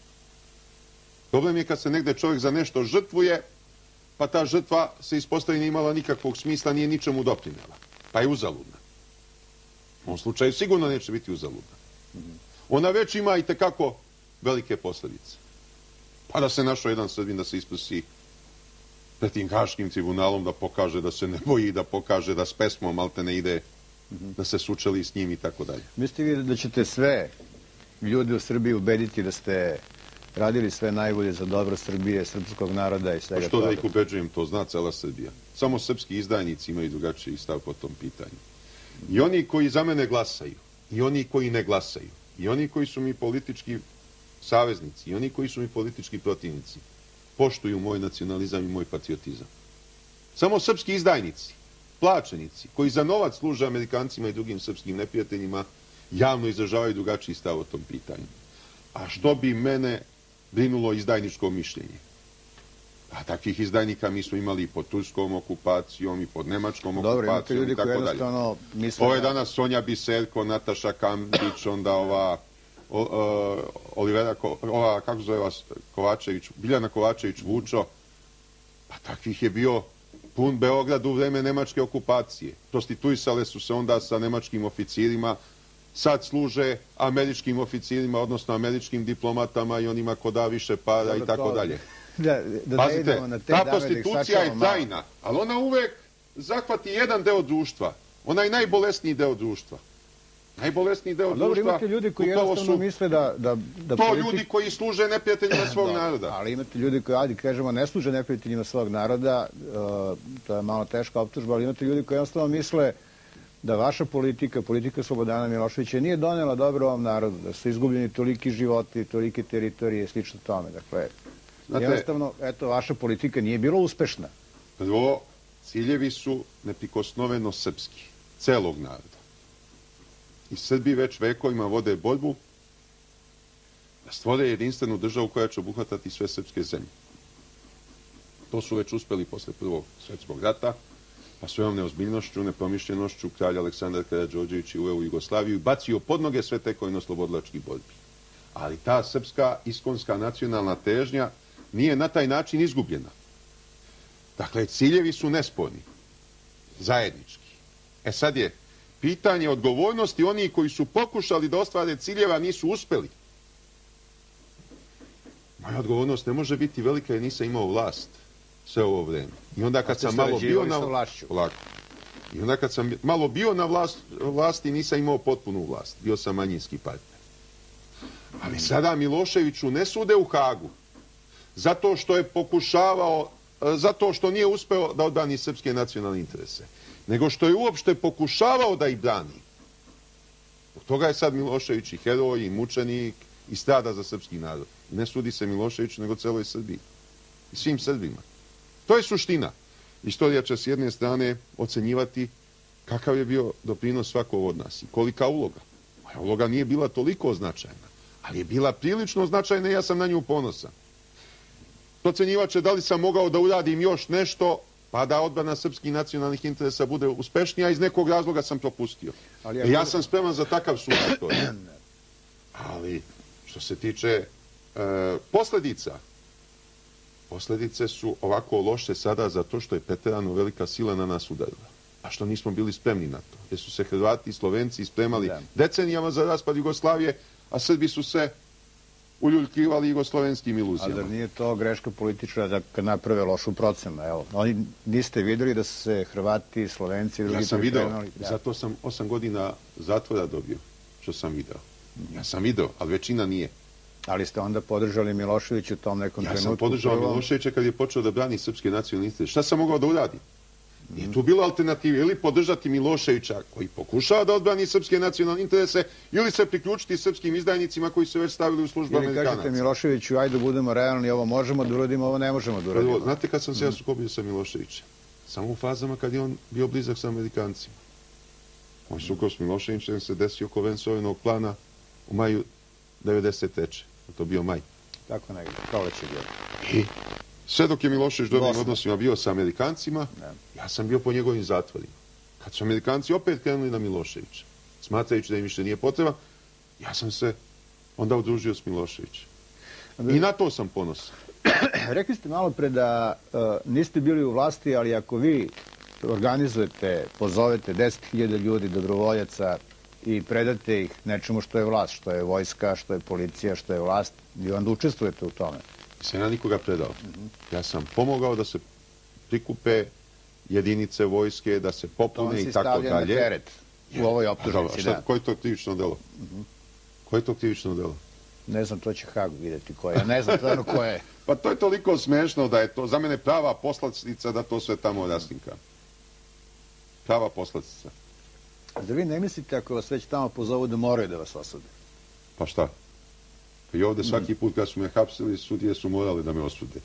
Problem je kad se negde čovjek za nešto žrtvuje, pa ta žrtva se ispostavi nije imala nikakvog smisla, nije ničemu doprinela. Pa je uzaludna. U ovom slučaju sigurno neće biti uzaludna. Ona već ima i tekako velike posljedice. Pa da se našao jedan Srbin da se isprsi pred tim Haškim tribunalom, da pokaže da se ne boji, da pokaže da s pesmom malte ne ide, da se sučeli s njim i tako dalje. Mislite vi da ćete sve ljudi u Srbiji ubediti da ste radili sve najbolje za dobro Srbije, srpskog naroda i svega toga? Što da ih ubeđujem, to zna cela Srbija. Samo srpski izdajnici imaju drugačiji stav po tom pitanju. I oni koji za mene glasaju, i oni koji ne glasaju, i oni koji su mi politički saveznici, i oni koji su mi politički protivnici, poštuju moj nacionalizam i moj patriotizam. Samo srpski izdajnici, plaćenici, koji za novac služe Amerikancima i drugim srpskim neprijateljima, javno izražavaju drugačiji stav o tom pitanju. A što bi mene brinulo izdajničko mišljenje? A takvih izdajnika mi smo imali i pod turskom okupacijom i pod nemačkom okupacijom i tako dalje. Ovo je danas Sonja Biserko, Nataša Kambić, onda ova, kako zove vas, Biljana Kovačević-Vučo. Pa takvih je bio pun Beograd u vreme nemačke okupacije. Prostituisale su se onda sa nemačkim oficirima, sad služe američkim oficirima, odnosno američkim diplomatama i onima ko da više para i tako dalje. Pazite, ta prostitucija je tajna, ali ona uvek zahvati jedan deo društva. Ona je najbolesniji deo društva. Najbolesniji deo društva. Dobro, imate ljudi koji jednostavno misle da to ljudi koji služe neprijateljima svog naroda. Ali imate ljudi koji, ajde kažemo, ne služe neprijateljima svog naroda, to je malo teška optužba, ali imate ljudi koji jednostavno misle da vaša politika, politika Slobodana Miloševića nije donela dobro ovom narodu, da su izgubljeni toliki životi, tolike teritorije i slično tome. Dakle, jednostavno, eto, vaša politika nije bila uspešna. Prvo, ciljevi su neprikosnoveno srpski, celog naroda. I Srbi već vekovima vode borbu da stvore jedinstvenu državu koja će obuhvatati sve srpske zemlje. To su već uspeli posle Prvog svjetskog rata, pa svojom neozbiljnošću, nepromišljenošću kralj Aleksandar Karađorđević je uveo u Jugoslaviju i bacio pod noge sve tekovino-slobodilačkih borbi. Ali ta srpska iskonska nacionalna težnja nije na taj način izgubljena. Dakle, ciljevi su nesporni, zajednički. Sad je pitanje odgovornosti onih koji su pokušali da ostvare ciljeva, nisu uspeli. Moja odgovornost ne može biti velika jer nisam imao vlast sve ovo vreme. I onda kad sam malo bio na I onda kad sam malo bio na vlasti nisam imao potpunu vlast. Bio sam manjinski partner. Ali sada Miloševiću ne sude u Hagu zato što je pokušavao zato što nije uspeo da odbrani srpske nacionalne interese, nego što je uopšte pokušavao da ih brani. Zbog toga je sad Milošević i heroj, i mučenik, i strada za srpski narod. Ne sudi se Miloševiću, nego celoj Srbiji. I svim Srbima. To je suština. Istorija će s jedne strane ocenjivati kakav je bio doprinos svakog od nas i kolika uloga. Moja uloga nije bila toliko značajna, ali je bila prilično značajna i ja sam na nju ponosan. Procenjivat će da li sam mogao da uradim još nešto, pa da odbrana srpskih nacionalnih interesa bude uspešnija, iz nekog razloga sam propustio. Ja sam spreman za takav sud istorije. Ali, što se tiče posledica, posledice su ovako loše sada zato što je preterano velika sila na nas udarila. A što nismo bili spremni na to. Jer su se Hrvati i Slovenci spremali decenijama za raspad Jugoslavije, a Srbi su se uljuljkivali jugoslovenskim iluzijama. A da nije to greška političara kad naprave lošu procenu? Evo, oni niste vidjeli da su se Hrvati, Slovenci i drugi... Ja sam video, zato sam 8 godina zatvora dobio, što sam video. Ja sam video, ali većina nije. Ali ste onda podržali Miloševića u tom nekom trenutku? Ja sam podržao Miloševića kad je počeo da brani srpske nacionalne interese. Šta sam mogao da uradim? Nije tu bila alternativa. Ili podržati Miloševića koji pokušava da odbrani srpske nacionalne interese, ili se priključiti srpskim izdajnicima koji su već stavili u službu Amerikanaca. Ili kažete Miloševiću, ajde budemo realni, ovo možemo da uradimo, ovo ne možemo da uradimo. Znate kad sam se ja sukobio sa Miloševićem? Samo u fazama kad je on bio blizak sa Amerikancima. Moj sukob s Miloševićem se desio oko Vensovinog plana u maju 93. To bio maj. Tako negdje, proleće bilo. I sve dok je Milošević dobrim odnosima bio sa Amerikancima, ja sam bio po njegovim zatvorima. Kad su Amerikanci opet krenuli na Miloševića, smatrajući da im više nije potreba, ja sam se onda udružio s Miloševićem. I na to sam ponosan. Rekli ste malo pre da niste bili u vlasti, ali ako vi organizujete, pozovete 10.000 ljudi, dobrovoljaca, i predate ih nečemu što je vlast, što je vojska, što je policija, što je vlast, vi onda učestvujete u tome. Nisam ja nikoga predao. Ja sam pomogao da se prikupe jedinice vojske, da se popune i tako dalje. To vam si stavlja na teret u ovoj optužnici, da. Koje je to krivično delo? Koje je to krivično delo? Ne znam, to će Hag vidjeti koje. Ja ne znam stvarno koje je. Pa to je toliko smešno da je to za mene prava poslastica da to sve tamo raskrinka. Prava poslastica. Da vi ne mislite ako vas već tamo pozovu da moraju da vas osude? Pa šta? Pa i ovde svaki put kad su me hapsili, sudije su morali da me osude.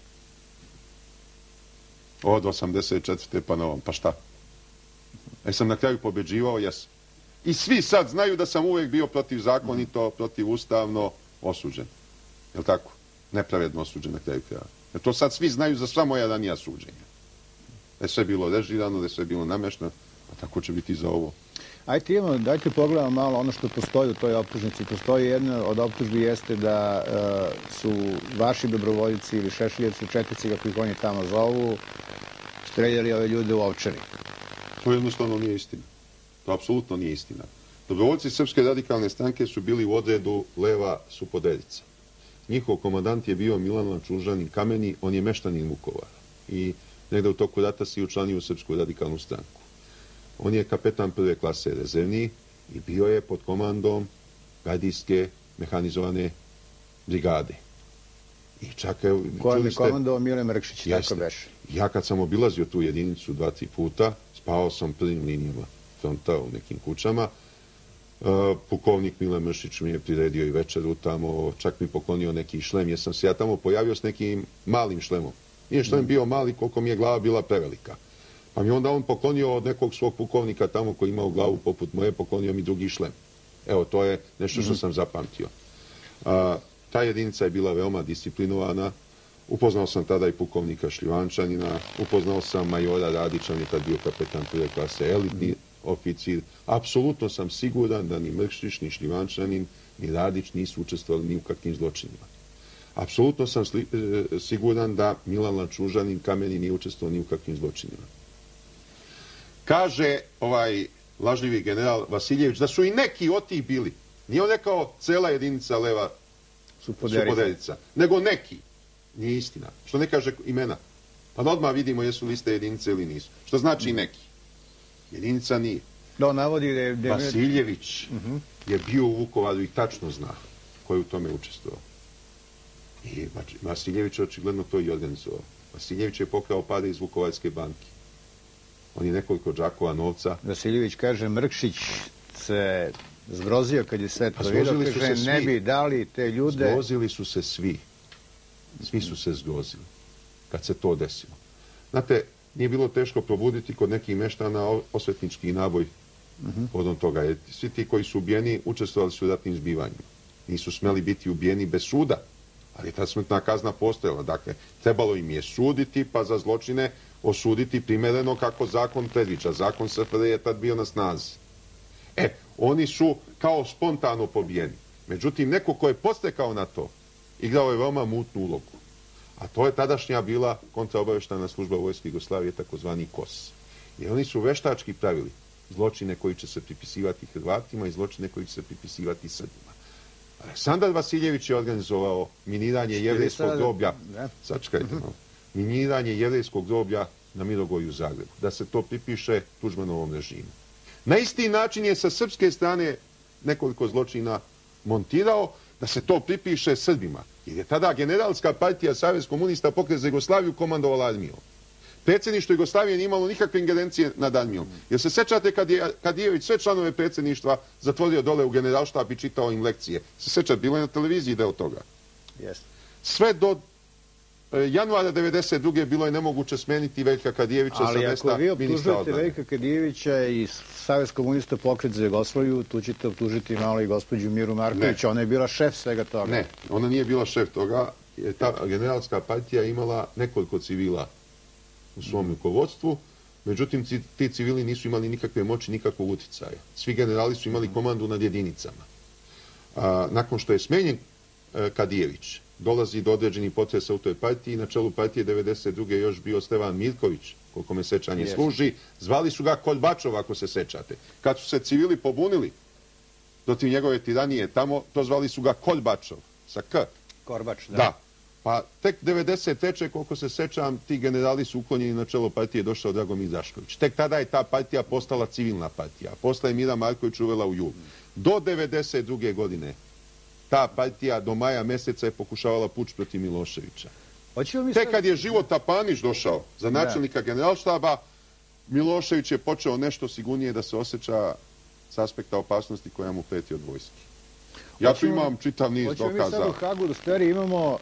Od 84. pa na ovom. Pa šta? Sam na kraju pobeđivao, jesam. I svi sad znaju da sam uvek bio protivzakonito, protivustavno osuđen. Je li tako? Nepravedno osuđen na kraju kraja. Jer to sad svi znaju za sva moja ranija suđenja. Da je sve bilo režirano, da je sve bilo namešteno, pa tako će biti i za ovo. Dajte pogledamo malo ono što postoji u toj optužnici. Postoji jedna od optužbi jeste da su vaši dobrovoljci ili šešeljevci, četnici, kako ih oni tamo zovu, streljali ove ljude u Ovčari. To jednostavno nije istina. To apsolutno nije istina. Dobrovoljci Srpske radikalne stranke su bili u odredu Leva Supodeljica. Njihov komandant je bio Milan Čužanin Kameni, on je meštanin Vukovara. I negde u toku rata se učlanio u Srpsku radikalnu stranku. On je kapetan prve klase rezervni i bio je pod komandom gardijske mehanizovane brigade. I čak je... Kojem je komandovao Mile Mrkšić, tako beše. Ja kad sam obilazio tu jedinicu 2-3 puta, spavao sam prvim linijama fronta u nekim kućama. Pukovnik Mile Mršić mi je priredio i večeru tamo, čak mi poklonio neki šlem, jer sam se ja tamo pojavio s nekim malim šlemom. Nije šlem bio mali, koliko mi je glava bila prevelika. Pa mi onda on poklonio od nekog svog pukovnika tamo koji imao glavu poput moje, poklonio mi drugi šlem. Evo, to je nešto što sam zapamtio. Ta jedinica je bila veoma disciplinovana. Upoznao sam tada i pukovnika Šljivančanina, upoznao sam majora Radića, on je tad bio kapetan prve klase, elitni oficir. Apsolutno sam siguran da ni Mrkšić, ni Šljivančanin, ni Radić nisu učestvovali ni u kakvim zločinima. Apsolutno sam siguran da Milan Lančužanin Kameni nije učestvovao ni u kakvim zločinima. Kaže ovaj lažljivi general Vasiljević da su i neki od tih bili. Nije on rekao cela jedinica Leva Supodeljica, nego neki. Nije istina. Što ne kaže imena? Pa da odmah vidimo jesu liste jedinice ili nisu. Što znači neki? Jedinica nije. Vasiljević je bio u Vukovaru i tačno zna ko je u tome učestvovao. I Vasiljević očigledno to i organizovao. Vasiljević je pokrao pare iz Vukovarske banke. On je nekoliko džakova novca. Vasiljević kaže, Mrkšić se zgrozio kad je sve to vidio, kaže, ne bi dali te ljude. Zgrozili su se svi. Svi su se zgrozili kad se to desilo. Znate, nije bilo teško probuditi kod nekih meštana osvetnički naboj od toga. Jer svi ti koji su ubijeni učestvovali su u ratnim zbivanjima. Nisu smeli biti ubijeni bez suda, ali ta smrtna kazna postojala. Dakle, trebalo im je suditi, pa za zločine osuditi primereno kako zakon predviđa. Zakon SFRJ je tad bio na snazi. Oni su kao spontano pobijeni. Međutim, neko ko je postekao na to, igrao je veoma mutnu ulogu. A to je tadašnja bila kontraobavještajna služba Vojske Jugoslavije, takozvani KOS. Jer oni su veštački pravili zločine koji će se pripisivati Hrvatima i zločine koji će se pripisivati Srbima. Aleksandar Vasiljević je organizovao miniranje jevrejskog groblja. Sačekajte malo. Miniranje jevrejskog groblja na Mirogoju u Zagrebu. Da se to pripiše Tuđmanovom režimu. Na isti način je sa srpske strane nekoliko zločina montirao da se to pripiše Srbima. Jer je tada Generalska partija Savez komunista Pokret za Jugoslaviju komandovala armijom. Predsjedništvo Jugoslavije nije imalo nikakve ingerencije nad armijom. Jer se sećate kad je Kadijević sve članove predsjedništva zatvorio dole u generalštab i čitao im lekcije. Se sećate, bilo je na televiziji deo toga. Sve do januara 1992. bilo je nemoguće smeniti Veljka Kadijevića sa mesta ministra odbrane. Ali ako vi optužujete Veljka Kadijevića i Savez komunista Pokret za Jugoslaviju, tu ćete optužiti malo i gospođu Miru Marković. Ona je bila šef svega toga. Ne, ona nije bila šef toga. Ta generalska partija imala nekoliko civila u svom rukovodstvu, međutim ti civili nisu imali nikakve moći, nikakvog uticaja. Svi generali su imali komandu nad jedinicama. Nakon što je smenjen Kadijević, dolazi do određenih potresa u toj partiji. Na čelu partije 1992. još bio Stevan Mirković, koliko me sećanje služi. Zvali su ga Kolbačov, ako se sećate. Kad su se civili pobunili protiv njegove tiranije tamo, to zvali su ga Kolbačov, sa K. Korbač, da. Da. Pa tek 1993. koliko se sećam, ti generali su uklonjeni, na čelo partije došao Dragomir Dašković. Tek tada je ta partija postala civilna partija. Posle je Mira Marković uvela u jul. Do 1992. godine ta partija do maja meseca je pokušavala puč protiv Miloševića. Tek kad je Života Panić došao za načelnika generalštaba, Milošević je počeo nešto sigurnije da se osjeća s aspekta opasnosti koja mu preti od vojske. Ja tu imam čitav niz dokaza. Hoćemo mi sad u Hagu da stvari imamo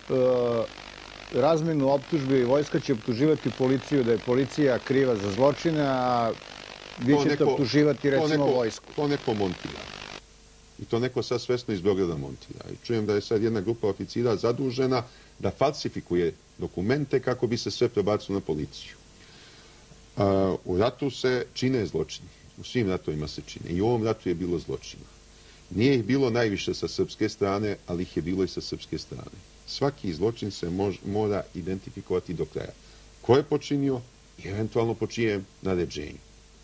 razmenu optužbe i vojska će optuživati policiju da je policija kriva za zločine, a vi ćete optuživati recimo vojsku. To neko montira. I to neko sad svesno iz Beograda montira. I čujem da je sad jedna grupa oficira zadužena da falsifikuje dokumente kako bi se sve prebacilo na policiju. U ratu se čine zločini. U svim ratovima se čine. I u ovom ratu je bilo zločina. Nije ih bilo najviše sa srpske strane, ali ih je bilo i sa srpske strane. Svaki zločin se mora identifikovati do kraja. Ko je počinio i eventualno po čijem naređenju.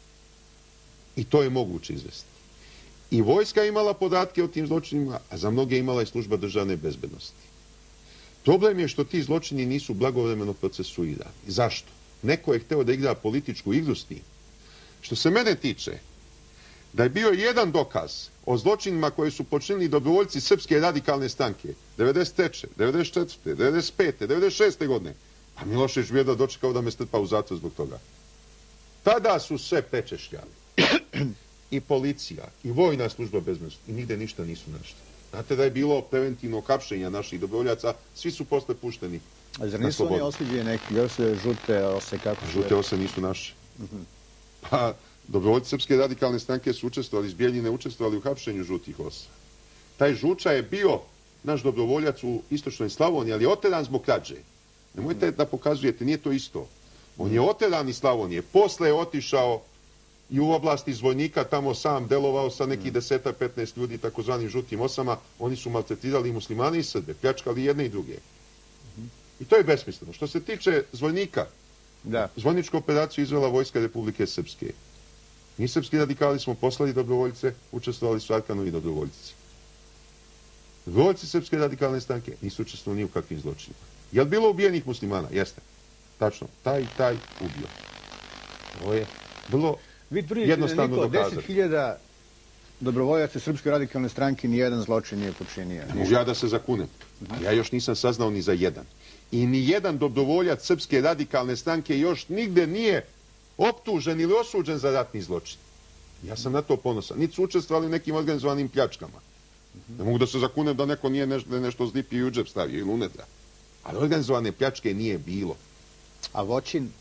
I to je moguće izvesti. I vojska imala podatke o tim zločinima, a za mnoge imala i služba državne bezbednosti. Problem je što ti zločini nisu blagovremeno procesuirani. Zašto? Neko je hteo da igra političku igru s tim. Što se mene tiče, da je bio jedan dokaz o zločinima koje su počinili dobrovoljci Srpske radikalne stranke 93., 94., 95., 96. godine, a Milošević bi jedva dočekao da me strpa u zatvor zbog toga. Tada su sve prečešljali. I policija, i vojna služba bezbednosti, i nigde ništa nisu našli. Znate da je bilo preventivno hapšenja naših dobrovoljaca, svi su posle pušteni na slobodu. A zar nisu oni osuđeni neki, gdje su žute ose, kako su? Žute ose nisu naše. Pa, dobrovoljci Srpske radikalne stranke su učestvovali, iz Bijeljine učestvovali u hapšenju žutih osa. Taj Žuča je bio naš dobrovoljac u istočnoj Slavoniji, ali je oteran zbog krađe. Nemojte da pokazujete, nije to isto. On je oteran iz Slavonije, posle je otišao i u oblasti Zvojnika, tamo sam delovao sa nekih 10-15 ljudi, takozvanim žutim osama, oni su maltretirali muslimane i Srbe, pljačkali jedne i druge. I to je besmisleno. Što se tiče Zvojnika, zvojničku operaciju izvela Vojska Republike Srpske. Mi srpski radikali smo poslali dobrovoljce, učestvovali su Arkanovi dobrovoljci. Dobrovoljci Srpske radikalne stranke nisu učestvovali ni u kakvim zločinima. Je li bilo ubijenih muslimana? Jeste. Tačno. Taj ubio. Ovo je bilo jednostavno dokazati. 10.000 dobrovoljaca Srpske radikalne stranke nijedan zločin nije počinio. Ne mogu ja da se zakunem. A ja još nisam saznao ni za jedan. I nijedan dobrovoljac Srpske radikalne stranke još nigde nije optužen ili osuđen za ratni zločin. Ja sam na to ponosan. Niti su učestvovali u nekim organizovanim pljačkama. Ne mogu da se zakunem da neko nije nešto zdipio i u džep stavio ili unutra. Ali organizovane pljačke nije bilo. A Voćin?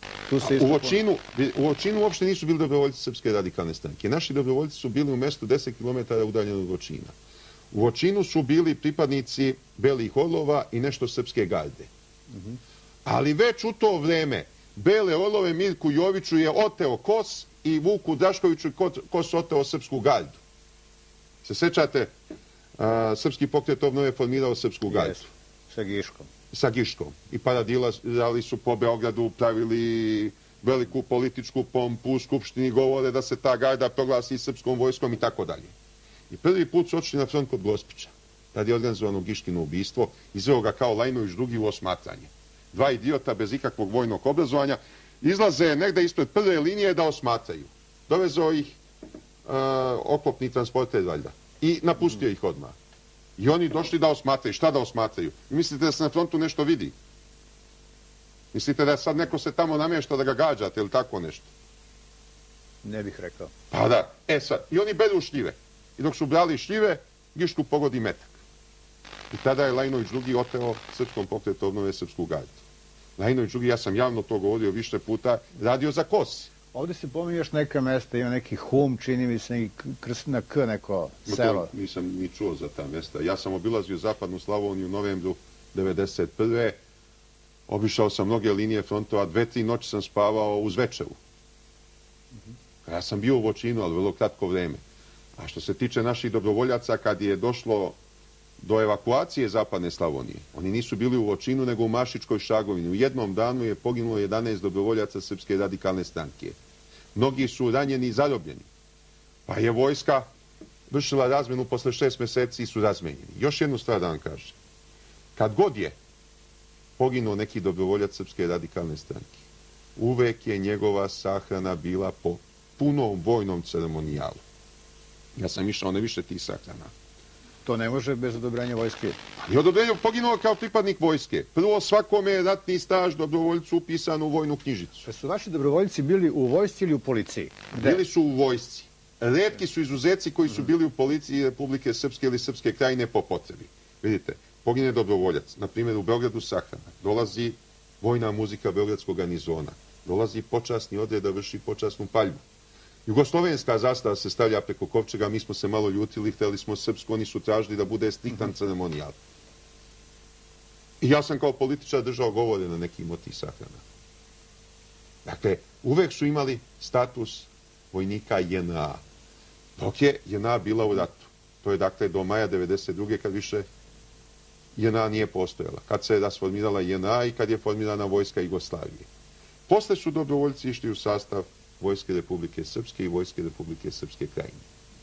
U Voćinu uopšte nisu bili dobrovoljci Srpske radikalne stranke. Naši dobrovoljci su bili u mestu 10 km udaljenog od Voćina. U Voćinu su bili pripadnici Belih orlova i nešto Srpske garde. Ali već u to vreme Bele orlove Mirku Joviću je oteo Kos i Vuku Draškoviću Kos oteo Srpsku gardu. Se sećate, Srpski pokret obnove formirao Srpsku gardu. Sa Giškom. Sa Giškom. I paradilali su po Beogradu, pravili veliku političku pompu, u Skupštini govore da se ta garda proglasi srpskom vojskom i tako dalje. I prvi put su otišli na front kod Gospića. Tad je organizovano Giškino ubistvo, izveo ga kao Lajnović drugi u osmatranje. Dva idiota bez ikakvog vojnog obrazovanja izlaze negde ispred prve linije da osmatraju. Dovezao ih oklopni transporter valjda i napustio ih odmah. I oni došli da osmatraju. Šta da osmatraju? Mislite da se na frontu nešto vidi? Mislite da sad neko se tamo namješta da ga gađate ili tako nešto? Ne bih rekao. Pa da. Sad. I oni beru šljive. I dok su brali šljive, Gišku pogodi metak. I tada je Lajnović drugi oteo Srpskom pokretu obnove Srpsku gardu. Lajnović drugi, ja sam javno to govorio više puta, radio za Kos. Ovdje se pominje još neka mesta, ima neki Hum, čini mi se, neki na K neko selo. Nisam ni čuo za ta mesta. Ja sam obilazio zapadnu Slavoniju u novembru 1991. Obišao sam mnoge linije frontova, 2-3 noći sam spavao u Zvečevu. Ja sam bio u Voćinu, ali vrlo kratko vreme. A što se tiče naših dobrovoljaca, kad je došlo do evakuacije zapadne Slavonije, oni nisu bili u Voćinu, nego u Mašičkoj Šagovini. U jednom danu je poginulo 11 dobrovoljaca Srpske radikalne stranke. Mnogi su ranjeni i zarobljeni. Pa je vojska vršila razmenu posle 6 meseci i su razmenjeni. Još jednu stvar da vam kažem. Kad god je poginuo neki dobrovoljac Srpske radikalne stranke, uvek je njegova sahrana bila po punom vojnom ceremonijalu. Ja sam išao ne više tih sahrana. To ne može bez odobrenja vojske. Ali odobrenje poginuo kao pripadnik vojske. Prvo, svakome je ratni staž dobrovoljcu upisan u vojnu knjižicu. Pa su vaši dobrovoljci bili u vojsci ili u policiji? Bili su u vojsci. Retki su izuzeci koji su bili u policiji Republike Srpske ili Srpske krajine po potrebi. Vidite, pogine dobrovoljac. Na primjer, u Beogradu sahrana. Dolazi vojna muzika Beogradskog garnizona. Dolazi počasni odred da vrši počasnu paljbu. Jugoslovenska zastava se stavlja preko kovčega, mi smo se malo ljutili, hteli smo srpsku, oni su tražili da bude striktan ceremonijal. I ja sam kao političar držao govore na nekim od tih sahrana. Dakle, uvek su imali status vojnika JNA, dok je JNA bila u ratu. To je dakle do maja 1992. kad više JNA nije postojala. Kad se je rasformirala JNA i kad je formirana vojska Jugoslavije. Posle su dobrovoljci išli u sastav Vojske Republike Srpske i Vojske Republike Srpske krajine.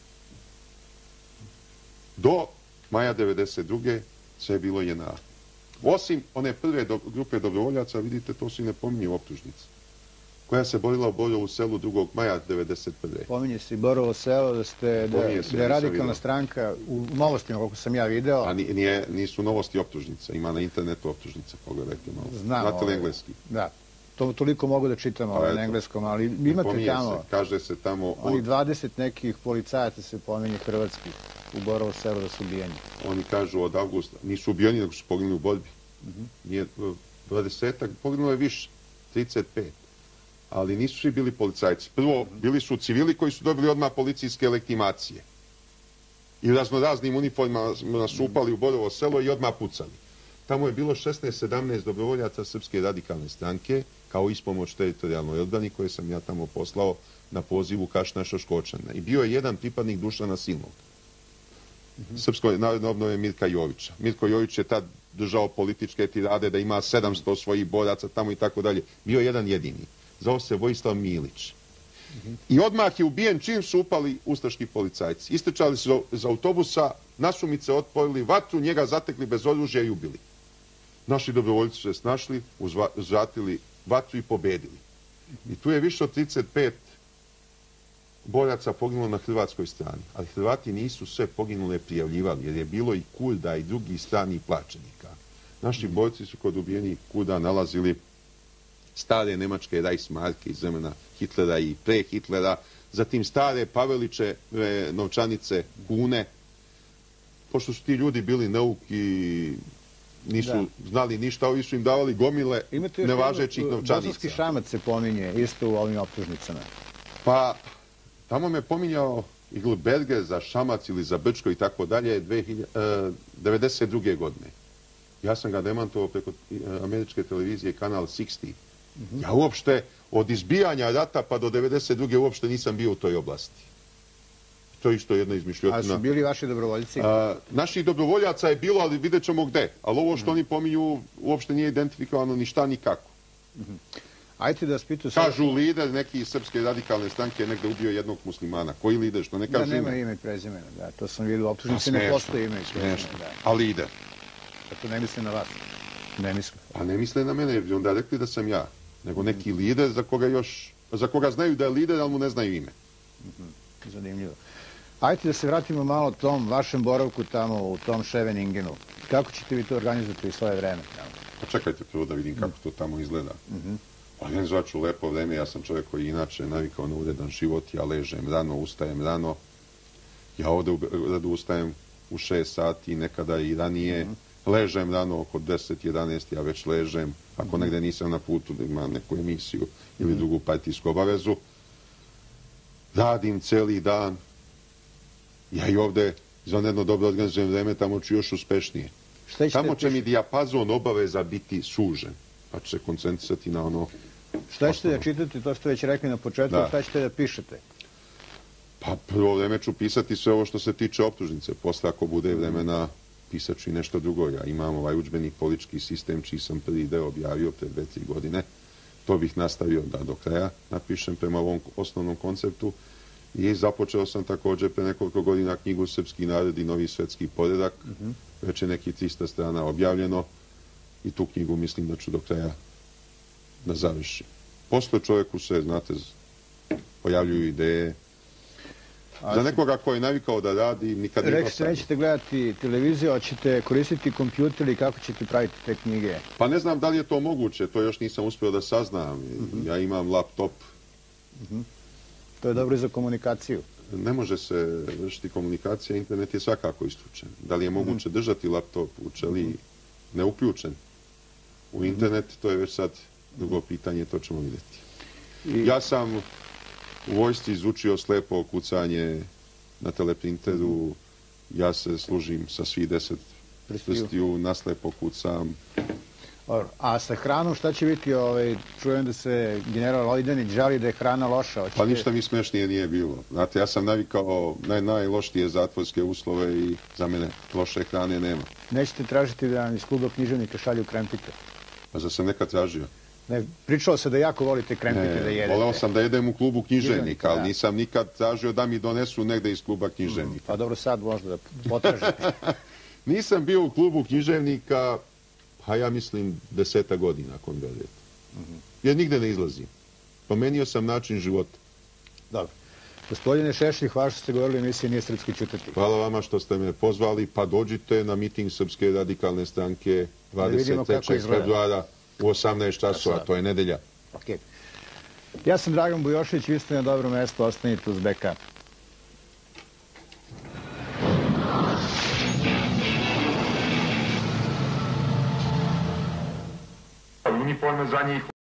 Do maja 1992. sve je bilo JNA. Osim one prve grupe dobrovoljaca, vidite, to se i ne pominje u optužnici, koja se borila u Borovu selu 2. maja 1991. Pominje se i Borovo selo, da je radikalna stranka u novostima, koliko sam ja video. A nisu novosti optužnica, ima na internetu optužnica, pogledajte malo. Znate li engleski? Da. Toliko mogu da čitam na engleskom, ali imate tamo... Kaže se tamo... Oni 20 nekih policajaca se pominje hrvatskih u Borovo selo da su ubijeni. Oni kažu od avgusta, nisu ubijeni, nego su poginuli u borbi. 20-ak, poginulo je više, 35. Ali nisu svi bili policajci. Prvo, bili su civili koji su dobili odmah policijske legitimacije. I raznoraznim uniformama su upali u Borovo selo i odmah pucali. Tamo je bilo 16-17 dobrovoljaca Srpske radikalne stranke, kao ispomoć teritorijalnoj odbrani, koje sam ja tamo poslao na pozivu Kašna Šoškočana. I bio je jedan pripadnik Dušana Silnog. Srpskoj narodnoj obnove Mirka Jovića. Mirko Jović je tad držao političke tirade da ima 700 svojih boraca tamo i tako dalje. Bio jedan jedini. Zvao se Vojislav Milić. I odmah je ubijen čim su upali ustaški policajci. Istrčali su iz autobusa, nasumice otvorili vatru, njega zatekli bez oružja i ubili. Naši dobrovoljci su se snašli, uzvratili vatru i pobedili. I tu je više od 35 boraca poginulo na hrvatskoj strani, ali Hrvati nisu sve poginule prijavljivali, jer je bilo i Kurda i drugih stranih plaćenika. Naši borci su kod ubijenih Kurda nalazili stare nemačke Reichsmarke iz vremena Hitlera i pre Hitlera, zatim stare Paveliće novčanice, kune. Pošto su ti ljudi bili neuki, nisu znali ništa, ovi su im davali gomile nevažećih novčanica. Bosanski šamac se pominje isto u ovim optužnicama. Pa, tamo me pominjao Iglberger za Šamac ili za Brčko i tako dalje 1992. godine. Ja sam ga demantovao preko američke televizije kanal 60. Ja uopšte od izbijanja rata pa do 1992. uopšte nisam bio u toj oblasti. To je isto jedna izmišljotina. A su bili vaši dobrovoljci? Naših dobrovoljaca je bilo, ali vidjet ćemo gde. Ali ovo što oni pominju uopšte nije identifikovano ni šta ni kako. Ajde da spitu... Kažu lider neki iz Srpske radikalne stranke negde ubio jednog muslimana. Koji lider? Što ne kažu ime? Da, nema ime i prezimena. Da, to sam vidio u optužnici, ne postoji ime i prezimena. Da. A lider? Tako ne misle na vas. Ne misle. Pa ne misle na mene, jer bi onda rekli da sam ja. Nego neki lider za koga znaju da je lider, ali mu ne znaju ime. Zanimljivo. Ajde da se vratimo malo tom vašem boravku tamo u tom Scheveningenu. Kako ćete vi to organizati u svoje vreme? Pa čekajte prvo da vidim kako to tamo izgleda. Organizovat ću lepo vreme, ja sam čovjek koji inače navikao na uredan život, ja ležem rano, ustajem rano. Ja ovdje u Beogradu ustajem u 6 sati, nekada i ranije. Ležem rano oko 10-11, ja već ležem. Ako negde nisam na putu da imam neku emisiju ili drugu partijsku obavezu. Radim celi dan. Ja i ovdje izvanredno dobro organizujem vreme, tamo ću još uspešnije. Tamo će mi dijapazon obaveza biti sužen. Pa će se koncentrisati na ono... Šta ćete da čitate, to ste već rekli na početku, šta ćete da pišete? Pa prvo vreme ću pisati sve ovo što se tiče optužnice. Posle ako bude vremena, pisat ću i nešto drugo. Ja imam ovaj udžbenik politički sistem, čiji sam prvi deo objavio pre 2-3 godine. To bih nastavio da do kraja napišem prema ovom osnovnom konceptu. I započeo sam također pre nekoliko godina knjigu Srpski narod i novi svetski poredak. Već je nekih 300 strana objavljeno i tu knjigu mislim da ću do kraja da završim. Posle čovjeku se, znate, pojavljuju ideje. Za nekoga ko je navikao da radi, nikad nije Rekli ste, nećete gledati televiziju, a ćete koristiti kompjuter i kako ćete praviti te knjige? Pa ne znam da li je to moguće, to još nisam uspio da saznam. Ja imam laptop. To je dobro i za komunikaciju. Ne može se vršiti komunikacija, internet je svakako isključen. Da li je moguće držati laptop u ćeliji neuključen u internet, to je već sad drugo pitanje, to ćemo vidjeti. Ja sam u vojsci izučio slepo kucanje na teleprinteru, ja se služim sa svih 10 prstiju, naslepo kucam. A sa hranom šta će biti? Čujem da se general Ojdanić žali da je hrana loša. Pa ništa mi smešnije nije bilo. Znate, ja sam navikao najlošije zatvorske uslove i za mene loše hrane nema. Nećete tražiti da vam iz kluba književnika šalju krempite? A za sam nekad tražio. Pričalo se da jako volite krempite da jedete. Voleo sam da jedem u klubu književnika, ali nisam nikad tražio da mi donesu negde iz kluba književnika. Pa dobro, sad možda da potražite. Nisam bio u klubu književnika, pa ja mislim 10 godina, ako mi verujete. Jer nigde ne izlazim. Promenio sam način života. Dobro. Gospodine Šešelj, hvala što ste govorili, emisija Nije srpski ćutati. Hvala vama što ste me pozvali, pa dođite na miting Srpske radikalne stranke 23. februara u 18 časova, to je nedelja. Ja sam Dragan Bujošević, vi ste na dobro mesto, ostanite uz BK. Uniforme za njih